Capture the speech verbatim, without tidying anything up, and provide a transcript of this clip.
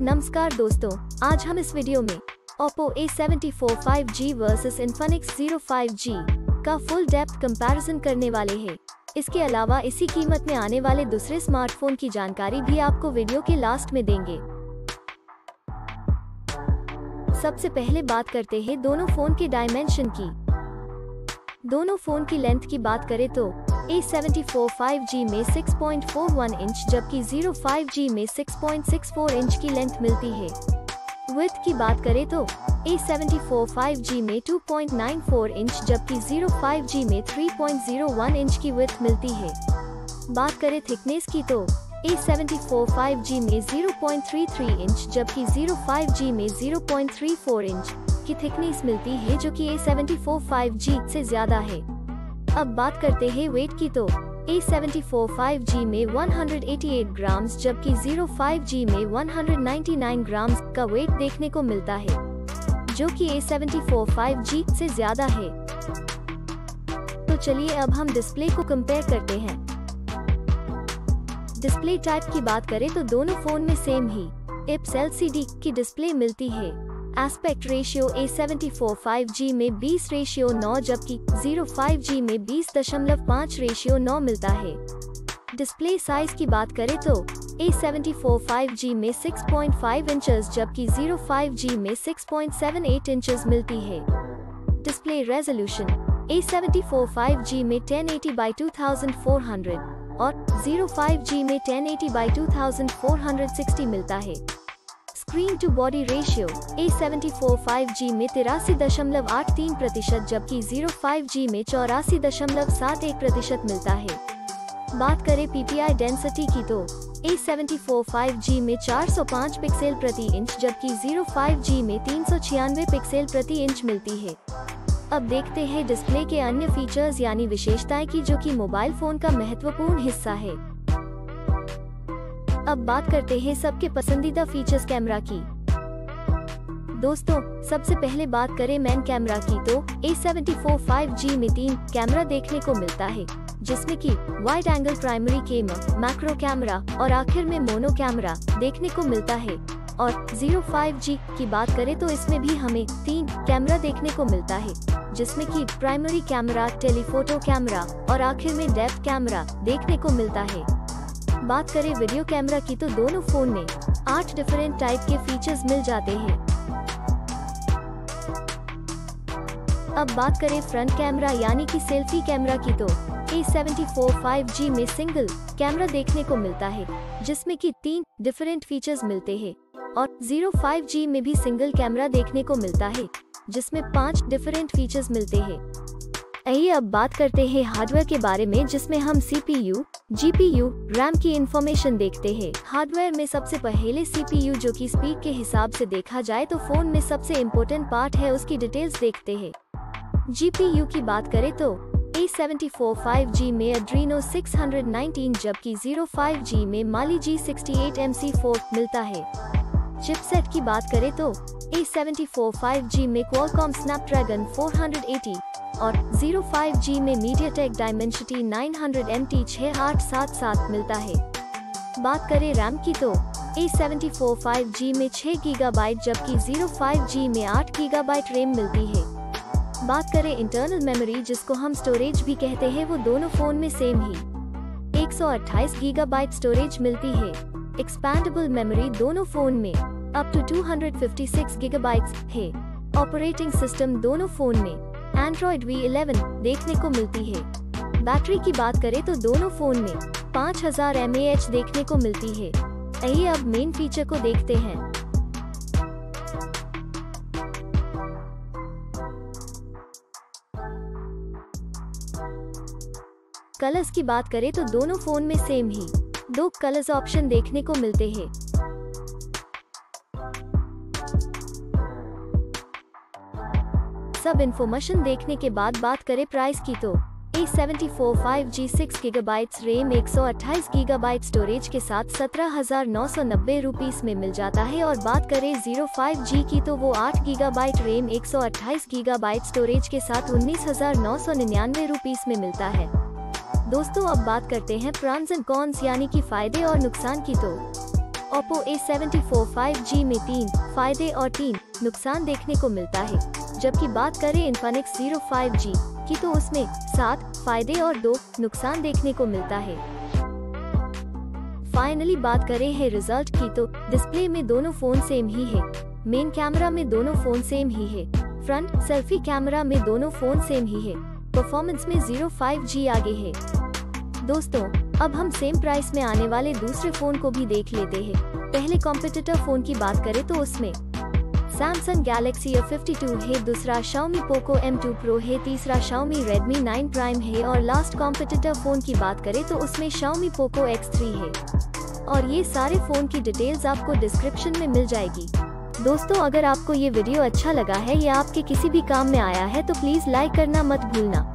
नमस्कार दोस्तों, आज हम इस वीडियो में Oppo A seven four five G versus Infinix zero five G का फुल डेप्थ कंपैरिजन करने वाले हैं। इसके अलावा इसी कीमत में आने वाले दूसरे स्मार्टफोन की जानकारी भी आपको वीडियो के लास्ट में देंगे। सबसे पहले बात करते हैं दोनों फोन के डायमेंशन की। दोनों फोन की लेंथ की बात करें तो A seven four five G में six point four one inch जबकि ज़ीरो फाइव जी में six point six four inch की लेंथ मिलती है। विड्थ की बात करें तो A seven four five G में two point nine four inch जबकि ज़ीरो फाइव जी में three point zero one inch की विड्थ मिलती है। बात करें थिकनेस की तो A seven four five G में zero point three three inch जबकि ज़ीरो फाइव जी में zero point three four inch की थिकनेस मिलती है, जो कि A seven four five G से ज्यादा है। अब बात करते हैं वेट की तो A seven four five G में one hundred eighty eight grams जबकि ज़ीरो फाइव जी में one hundred ninety nine grams का वेट देखने को मिलता है, जो कि A seven four five G से ज्यादा है। तो चलिए अब हम डिस्प्ले को कंपेयर करते हैं। डिस्प्ले टाइप की बात करें तो दोनों फोन में सेम ही I P S L C D की डिस्प्ले मिलती है। Aspect ratio A seven four five G में बीस रेशियो नौ जबकि ज़ीरो फाइव जी में बीस दशमलव पाँच रेशियो नौ मिलता है। डिस्प्ले साइज की बात करें तो A seven four five G में सिक्स पॉइंट फाइव इंचेस जबकि ज़ीरो फाइव जी में six point seven eight inches मिलती है। Display resolution A seven four five G में ten eighty by two thousand four hundred और zero five G में ten eighty by two thousand four hundred sixty मिलता है। Screen to body ratio A seven four five G में तिरासी दशमलव आठ तीन प्रतिशत जबकि ज़ीरो फाइव जी में चौरासी दशमलव सात एक प्रतिशत मिलता है। बात करें P P I डेंसिटी की तो A seven four five G में चार सौ पाँच पिक्सल प्रति इंच जबकि ज़ीरो फाइव जी में तीन सौ छियानवे पिक्सल प्रति इंच मिलती है। अब देखते हैं डिस्प्ले के अन्य फीचर्स यानी विशेषताएं की, जो कि मोबाइल फोन का महत्वपूर्ण हिस्सा है। अब बात करते हैं सबके पसंदीदा फीचर्स कैमरा की। दोस्तों, सबसे पहले बात करें मेन कैमरा की तो A seven four five G में तीन कैमरा देखने को मिलता है, जिसमें कि wide angle primary camera, macro camera और आखिर में मोनो कैमरा देखने को मिलता है। और ज़ीरो फाइव जी की बात करें तो इसमें भी हमें तीन कैमरा देखने को मिलता है, जिसमें कि प्राइमरी कैमरा, टेलीफोटो कैमरा और आखिर में डेप्थ कैमरा देखने को मिलता है। बात करें वीडियो कैमरा की तो दोनों फोन में आठ डिफरेंट टाइप के फीचर्स मिल जाते हैं। अब बात करें फ्रंट कैमरा यानी कि सेल्फी कैमरा की तो A seven four five G में सिंगल कैमरा देखने को मिलता है, जिसमें कि तीन डिफरेंट फीचर्स मिलते हैं और ज़ीरो फाइव जी में भी सिंगल कैमरा देखने को मिलता है, जिसमें पांच डिफरेंट फीचर्स मिलते हैं। आइए अब बात करते हैं हार्डवेयर के बारे में, जिसमें हम C P U, G P U, RAM की इंफॉर्मेशन देखते हैं। हार्डवेयर में सबसे पहले C P U, जो कि स्पीड के हिसाब से देखा जाए तो फोन में सबसे इम्पोर्टेंट पार्ट है, उसकी डिटेल्स देखते हैं। G P U की बात करें तो A seven four five G में Adreno सिक्स नाइनटीन जबकि ज़ीरो फाइव जी में Mali G sixty eight M C four मिलता है। चिपसेट की बात करें तो A seven four five G में Qualcomm Snapdragon फोर एटी और ज़ीरो फाइव जी में MediaTek Dimensity nine hundred M T six आठ सात सात मिलता है। बात करें रैम की तो A seven four five G में सिक्स गीगाबाइट जबकि ज़ीरो फाइव जी में एट गीगाबाइट रैम मिलती है। बात करें इंटरनल मेमोरी, जिसको हम स्टोरेज भी कहते हैं, वो दोनों फोन में सेम ही एक सौ अट्ठाईस गीगाबाइट स्टोरेज मिलती है। एक्सपैंडेबल मेमोरी दोनों फोन में up to two hundred fifty six gigabytes है। ऑपरेटिंग सिस्टम दोनों फोन में Android V इलेवन देखने को मिलती है। बैटरी की बात करें तो दोनों फोन में पाँच हज़ार एम ए एच देखने को मिलती है। आइए अब मेन फीचर को देखते हैं। कलर्स की बात करें तो दोनों फोन में सेम ही दो कलर्स ऑप्शन देखने को मिलते हैं। सब इन्फॉर्मेशन देखने के बाद बात करें प्राइस की तो A seven four five G six gigabytes RAM एक सौ अट्ठाईस गीगाबाइट स्टोरेज के साथ सत्रह हजार नौ सौ नब्बे रुपीस में मिल जाता है। और बात करें ज़ीरो फाइव जी की तो वो आठ गीगाबाइट रैम एक सौ अट्ठाईस गीगाबाइट स्टोरेज के साथ उन्नीस हजार नौ सौ निन्यानवे रुपीस में मिलता है। दोस्तों, अब बात करते हैं प्रॉन्स एंड कॉन्स यानी कि फायदे और नुकसान की तो Oppo A seven four five G में तीन फायदे और तीन नुकसान देखने को मिलता है, जबकि बात करें Infinix ज़ीरो फाइव जी की तो उसमें सात फायदे और दो नुकसान देखने को मिलता है। फाइनली बात करें है रिजल्ट की तो डिस्प्ले में दोनों फोन सेम ही है, मेन कैमरा में दोनों फोन सेम ही है, फ्रंट सेल्फी कैमरा में दोनों फोन सेम ही है, परफॉर्मेंस में ज़ीरो फाइव जी आगे है। दोस्तों, अब हम सेम प्राइस में आने वाले दूसरे फोन को भी देख लेते हैं। पहले कॉम्पिटिटर फोन की बात करें तो उसमें Samsung Galaxy A fifty two है, दूसरा Xiaomi Poco M two Pro है, तीसरा Xiaomi Redmi नाइन Prime है और लास्ट कॉम्पिटिटर फोन की बात करें तो उसमें Xiaomi Poco एक्स थ्री है। और ये सारे फोन की डिटेल्स आपको डिस्क्रिप्शन में मिल जाएगी। दोस्तों, अगर आपको ये वीडियो अच्छा लगा है या आपके किसी भी काम में आया है तो प्लीज लाइक करना मत भूलना।